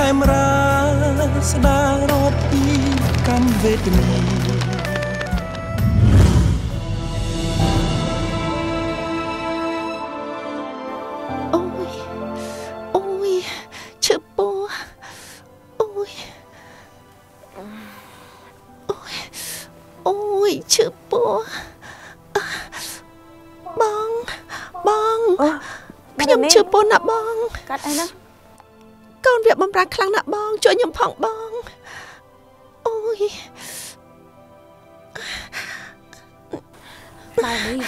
មរាស្ដាររត់ពីកម្មវេទនីឈឺពោះបងខ្ញុំឈឺពោះណាបងកាត់អីណាកូនវាបំប្រាខ្លាំងណាស់បងជួយខ្ញុំផងបងអូយបាយនេះ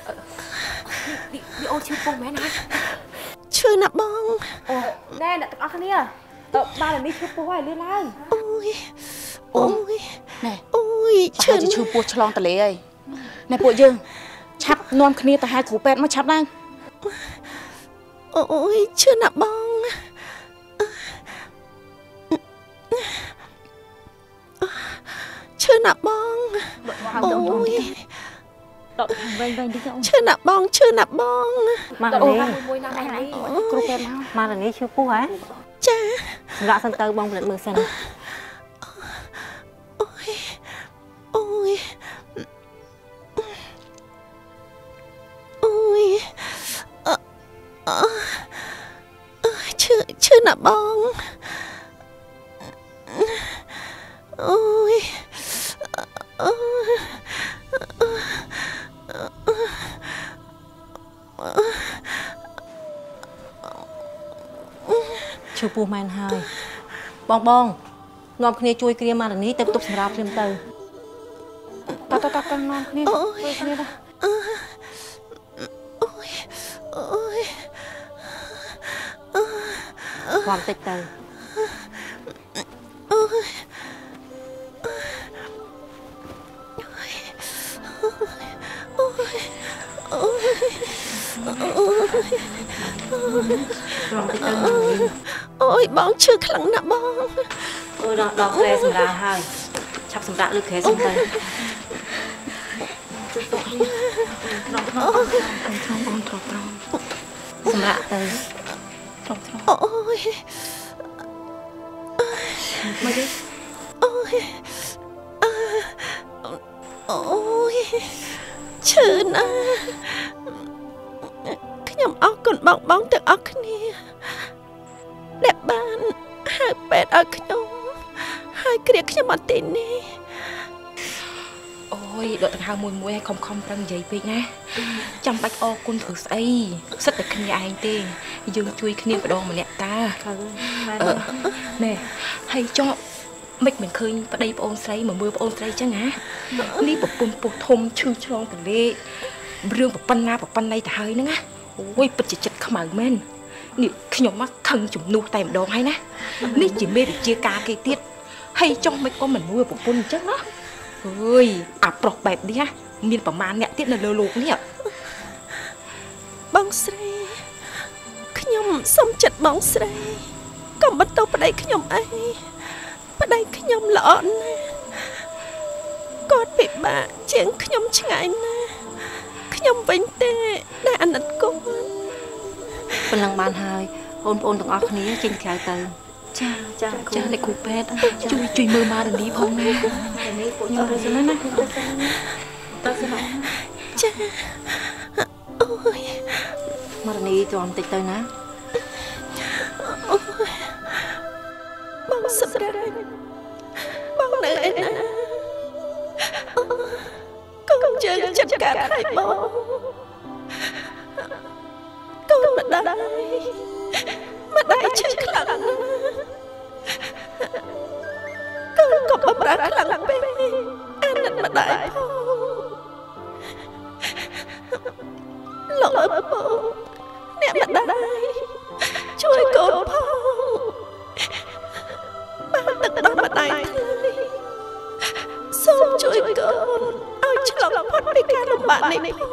អូឈឺពោះមែនណាឈឺណាស់បងអូណែអ្នកទាំងអស់គ្នាបាយនេះឈឺពោះហើយលឿនឡើងអូយណែឈឺពោះឆ្លងតលេហើយណែពួកយើងឆាប់នាំគ្នាទៅហៅគ្រូពេទ្យមកឆាប់ឡើងអូយឈឺណាស់បងឈឺណាស់បងអូយដកវិញតិចឈឺណាស់បងឈឺណាស់បងមកនេះមួយណាមកនេះគ្រូពេទ្យមកនេះឈឺពោះហ៎ចាសម្រាប់សិនទៅបងពិនិត្យមើលសិនឈឺណាស់បងអូយឈឺពោះមែនហើយបងនាំគ្នាជួយគ្រាម៉ារនីទៅទប់សម្រាប់ព្រាមទៅតនាំគ្នាជួយគ្នាទៅความតិចទៅអូយបងឈឺខ្លាំងណាស់បងអូយដល់ក្រែសម្រាប់ហើយឆាប់សម្រាប់លើក្រែសុំទៅបងត្រង់សម្រាប់ទៅអូយមកទេអូយឈឺណាស់ខ្ញុំអរគុណបងទាំងអស់គ្នាដែលបានហៅពេទ្យឲ្យខ្ញុំហើយគ្រាខ្ញុំអត់ទីនេះអូយដកដង្ហើមមួយឲ្យខំប្រឹងនិយាយពេកណាចាំបាច់អរគុណព្រោះស្អីសិតតែគ្នាឯងទេយើងជួយគ្នាម្ដងម្នាក់តាណែហើយចុះមិនឃើញប្តីប្អូនស្រីមកមើលប្អូនស្រីចឹងណានេះប្រពន្ធពោះធំឈឺឆ្លងតលេរឿងប្រប៉ុណ្ណាទៅហើយហ្នឹងណាអូយពិតជាចិត្តខ្មៅមែននេះខ្ញុំមកខឹងជំនួសតែម្ដងហើយណានេះជាមេវិជាការគេទៀតហើយចុះមិនក៏មិនមើលប្រពន្ធអញ្ចឹងណាអើយអាប្រុសបែបនេះមានប្រមាណអ្នកទៀតនៅលើលោកនេះបងស្រីខ្ញុំសុំចិត្តបងស្រីកុំបន្ទោសប្តីខ្ញុំអីប្តីខ្ញុំល្អណាស់គាត់ពិបាកជាងខ្ញុំឆ្ងាយណាស់ខ្ញុំវិញទេដែលអាណិតគាត់ប៉ុណ្ណឹងបានហើយបងប្អូនទាំងអស់គ្នាចេញក្រៅទៅចាអ្នកគ្រូពេទ្យជួយមើលម៉ារនីផងណានេះពួកខ្ញុំទៅសិនណាទៅសិនចាអូយម៉ារនីទ្រាំតិចទៅណាអូយបងសម្រាប់បងនៅឯណាកូនយើងចិត្តកាត់ឲ្យបងកូនម្ដាយឈឺខ្លាំងណាស់កូនក៏បម្រើខ្លាំងពេកអាណិតម្ដាយផងលោកឪពុកអ្នកម្ដាយជួយកូនផងបានទឹកដោះម្ដាយសូមជួយកូនឲ្យឆ្លងផុតពីការលំបាកនេះផង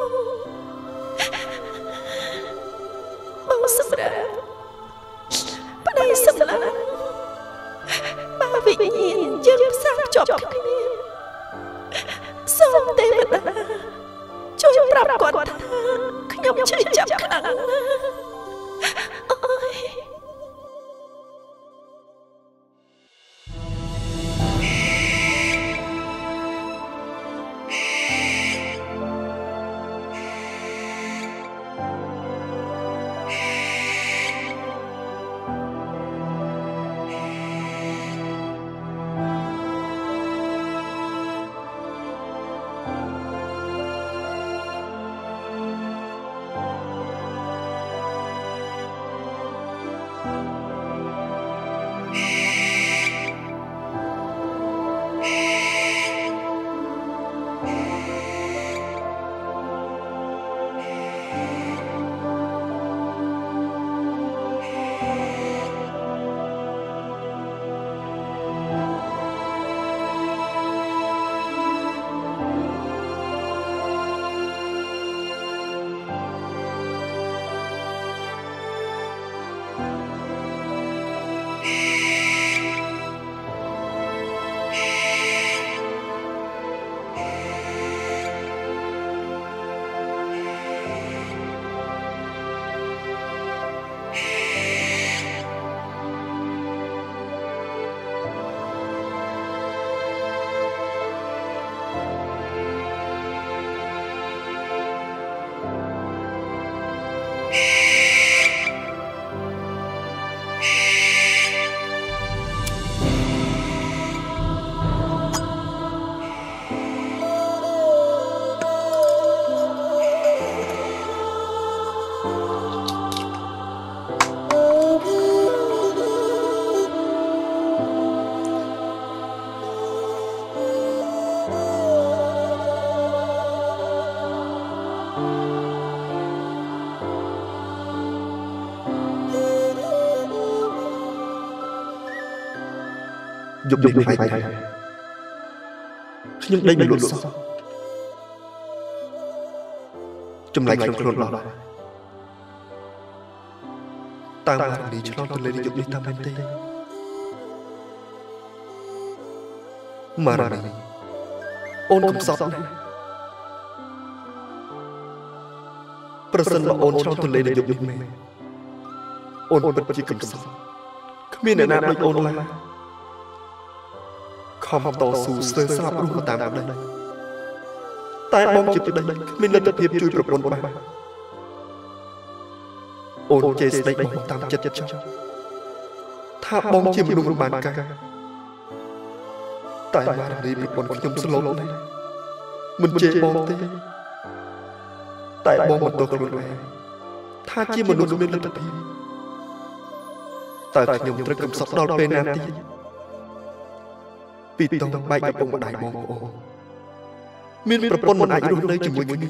បងសម្រាប់ប្តីសម្លាញ់បើវិញ្ញាណយើងផ្សារភ្ជាប់គ្នាសូមទេវតាជួយប្រាប់គាត់ថាខ្ញុំឈឺចាប់ខ្លាំងណាស់អូយយប់នេះខ្លាចខ្ញុំដេញមិនលក់សោះចម្លែកក្នុងខ្លួនដល់តាមរនីឆ្លងទៅលេយប់នេះតាមមែនទេម៉ារ៉ានីអូនកំសត់ប្រសិនបើអូនឆ្លងទៅលេយប់នេះមែនអូនពិតជាកំសត់គ្មានអ្នកណាដូចអូនឡើយខំតស៊ូស្ទើរស្លាប់រស់តាមប្តីតែបងជាប្តីគ្មានលទ្ធភាពជួយប្រពន្ធបានអូនចេះស្ដីបងតាមចិត្តចោលថាបងជាមនុស្សរបានការតែម៉ារ៉ានីប្រពន្ធខ្ញុំស្លូតណាស់មិនជេរបងទេតែបងបន្ទោសខ្លួនឯងថាជាមនុស្សមានលទ្ធភាពតើខ្ញុំត្រូវកំសត់ដល់ពេលណាទៀតពីតងបែកកំពុងម្ដាយបងប្អូនមានប្រពន្ធមិនអាចរស់នៅជាមួយគ្នា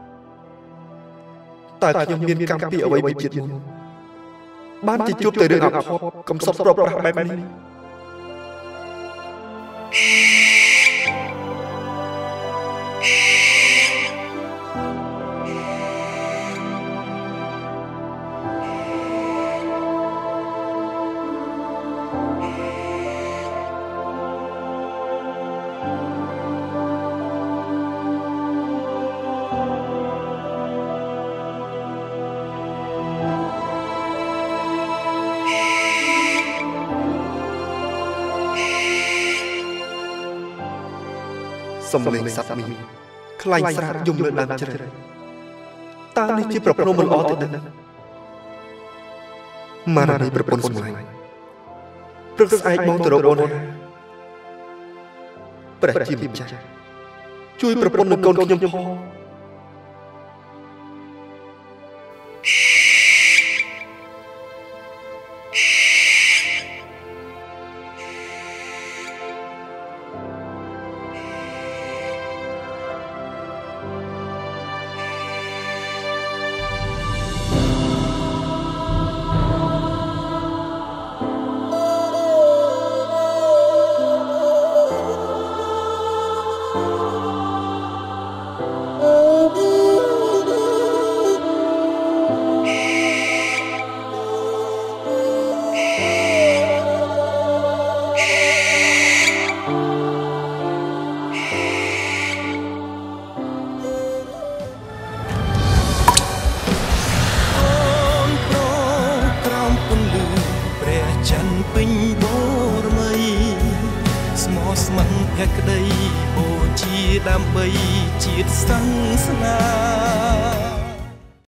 តើខ្ញុំមានកម្មពីអ្វីពីជាតិមុនបានជាជួបតែរឿងអភ័ព្វកំសត់ប្រប្រាស់បែបនេះសំឡេងសត្វមីខ្លាញ់ស្រាតយំលើដើមជ្រៃតើនេះជាប្រពន្ធមិនល្អទេណាម៉ារ៉ានីប្រពន្ធសម្លាញ់ព្រឹកស្អែកបងទៅរកអូនព្រះជាម្ចាស់ជួយប្រពន្ធនឹងកូនខ្ញុំផងក្តីបូជាដើម្បីជាតិសង្ស្នា